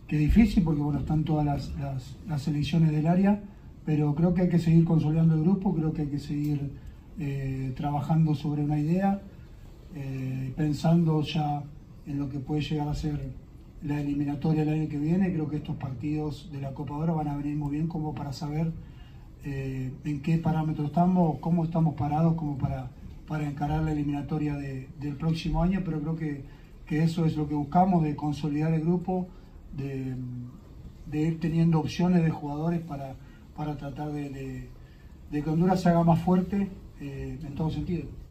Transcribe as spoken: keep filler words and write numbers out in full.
que es difícil porque bueno, están todas las, las, las selecciones del área, pero creo que hay que seguir consolidando el grupo, creo que hay que seguir eh, trabajando sobre una idea, eh, pensando ya en lo que puede llegar a ser la eliminatoria el año que viene. Creo que estos partidos de la Copa de Oro van a venir muy bien como para saber eh, en qué parámetros estamos, cómo estamos parados como para, para encarar la eliminatoria de, del próximo año, pero creo que, que eso es lo que buscamos, de consolidar el grupo, de, de ir teniendo opciones de jugadores para, para tratar de, de, de que Honduras se haga más fuerte eh, en todo sentido.